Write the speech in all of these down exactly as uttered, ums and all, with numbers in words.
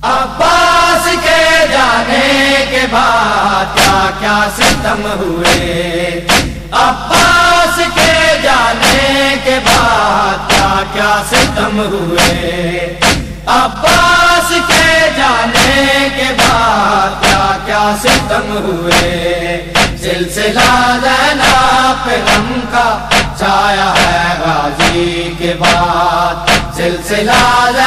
عباس کے جانے کے بعد کیا کیا ستم ہوئے، عباس کے جانے کے بعد کیا کیا ستم ہوئے، عباس کے جانے کے بعد کیا کیا ستم ہوئے، سلسلہ زینب پہ غم کا چھایا ہے غازی کے بعد، سلسلہ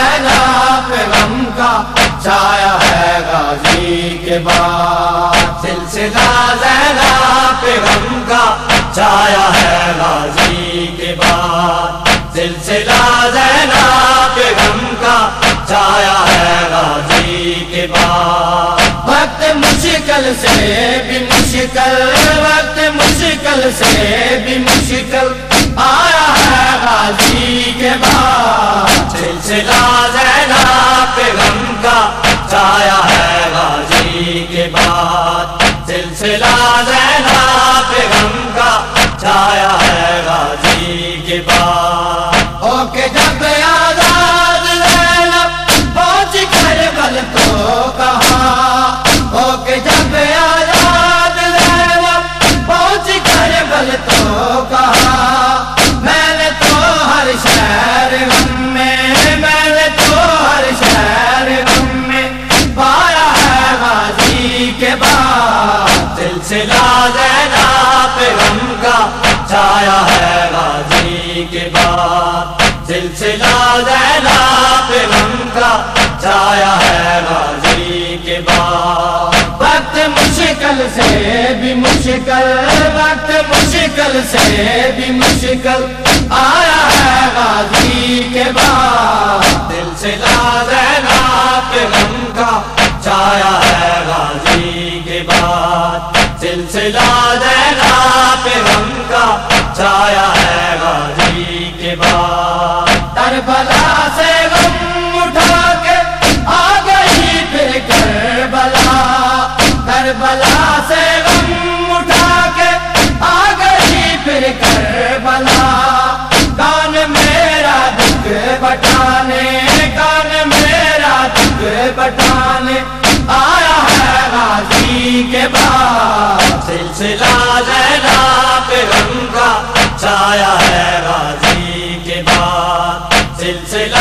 زینب پہ غم کا چھایا ہے غازی کے بعد، سلسلہ زینب پہ غم کا چھایا ہے غازی کے بعد، سلسلہ زینب پہ غم کا چھایا ہے غازی کے بعد، وقت مشکل سے بھی مشکل، وقت مشکل سے بھی مشکل آیا ہے غازی کے بعد، سلسلہ زینب پہ غم کا چھایا ہے غازی کے بعد، سلسلہ زینب پہ غم کا چھایا ہے غازی کے بعد، او کہ جب آزاد زینب پہنچ کربلا تو کہا، او کہ جب آزاد زینب پہنچ کربلا تو کہا، میں نے تو ہر شہر غم میں، میں نے تو ہر شہر غم میں پایا ہے غازی کے بعد، سلسلہ زینب پہ غم کا چھایا ہے غازی کے بعد، سلسلہ زینب پہ غم کا چھایا ہے غازی کے بعد، وقت مشکل سے بھی مشکل، وقت مشکل سے بھی مشکل آیا ہے غازی کے بعد، سلسلہ زینب پہ غم کا چھایا ہے غازی کے بعد، سلسلہ زینب پہ غم کا چھایا ہے غازی کے بعد، کربلا سے غم اٹھا کے آ گئی پھر کربلا، کربلا سے غم اٹھا کے آ گئی پھر کربلا، کان میرا دکھ بٹانے، کان میرا دکھ بٹانے آیا ہے غازی کے بعد، سلسلہ زینب پہ غم کا چھایا ہے غازی کے بعد، سلسلہ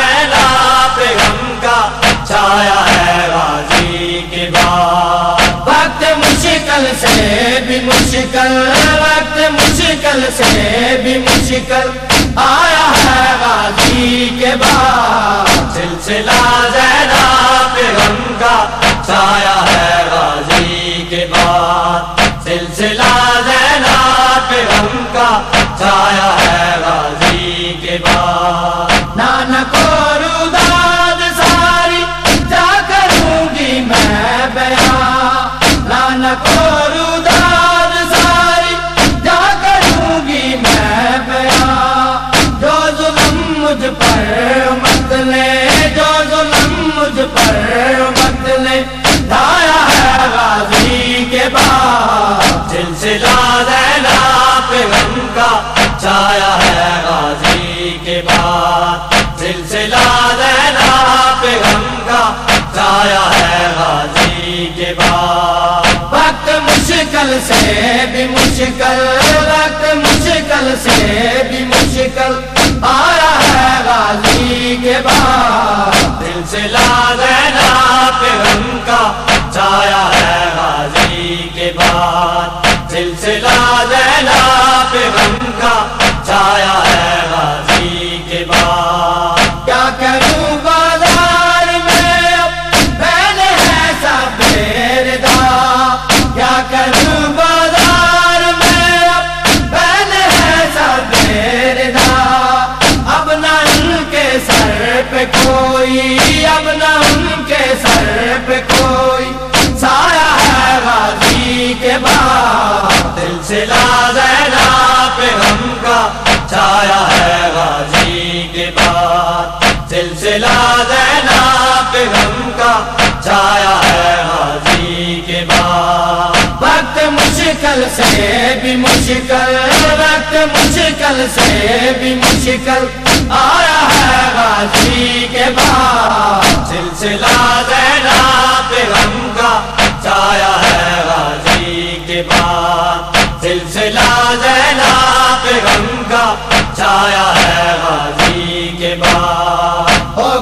زینب پہ غم کا چھایا ہے غازی کے بعد، وقت مشکل سے بھی مشکل، وقت مشکل سے بھی مشکل آیا ہے غازی کے بعد، سلسلہ زینب پہ غم کا چھایا ہے غازی کے بعد، سلسلہ زینب پہ غم کا چھایا ہے غازی کے بعد، نانا کو روداد ساری جا کروں گی میں بیان، نانا کو روداد ساری جا کروں گی میں بیان، جو ظلم مجھ پر مت لے، جو ظلم مجھ پر مت لے ڈھایا ہے غازی کے بعد، سلسلہ زینب پہ غم کا چھایا ہے غازی کے بعد، سلسلہ زینب پہ غم کا چھایا ہے غازی کے بعد، وقت مشکل سے بھی مشکل، وقت مشکل سے بھی مشکل آیا ہے غازی کے بعد، سلسلہ زینب پہ غم کا چھایا ہے غازی کے بعد، سلسلہ زینب پہ غم کا چھایا ہے غازی کے بعد، کیا کروں بازار میں اب بین ہے سب بیردا، کیا کروں بازار میں اب بین ہے سب بیردا، اب نہ ان کے سر پہ کوئی، اب نہ ان کے سر پہ کوئی سایہ ہے غازی کے بعد، سلسلہ زینب پہ غم کا چھایا ہے غازی کے بعد، سلسلہ زینب پہ غم کا چھایا ہے غازی کے بعد، وقت مشکل سے بھی مشکل، وقت مشکل سے بھی مشکل آیا ہے غازی کے بعد، سلسلہ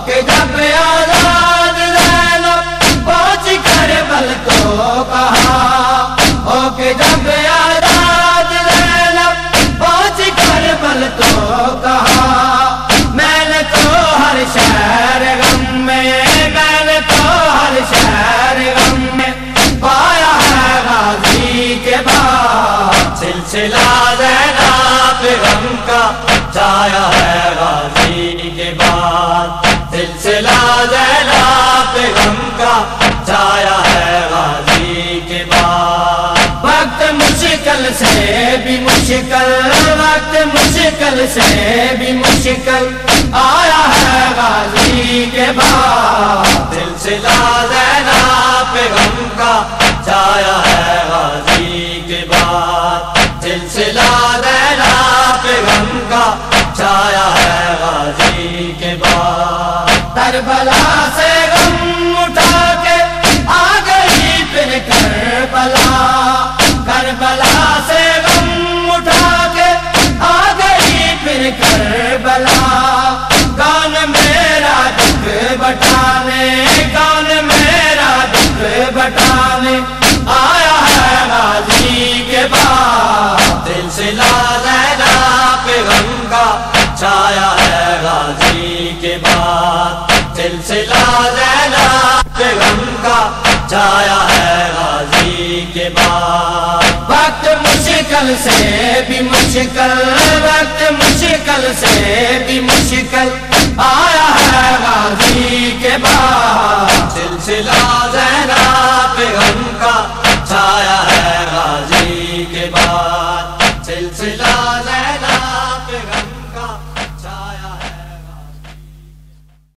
کہ جب آزاد زینب پہنچ کربل تو کہا، ہو کہ جب آزاد زینب پہنچ کربل تو کہا، میں نے تو ہر شہر غم میں، میں نے تو ہر شہر غم میں پایا ہے غازی کے بعد، سلسلہ زینب غم کا چھایا ہے غازی کے بعد، سلسلہ زینب غم کا چھایا ہے غازی کے بعد۔ وقت مشکل سے بھی مشکل، وقت مشکل سے بھی مشکل آیا ہے غازی کے بعد، سلسلہ زینب غم کا چھایا ہے غازی کے بعد، سلسلہ زینب غم کا چھایا ہے غازی کے بعد۔ کربلا سے غم اٹھا کے آ گئی پھر کربلا، کربلا سے غم اٹھا کے آ گئی پھر کربلا، کون میرا دکھ بٹانے، کون میرا دکھ بٹانے آیا ہے غازی کے بعد، سلسلہ زینب غم کا چھایا ہے غازی کے بعد، سلسلہ زینب غم کا چھایا ہے غازی کے بعد۔ وقت مشکل سے بھی مشکل، وقت مشکل سے بھی مشکل آیا ہے غازی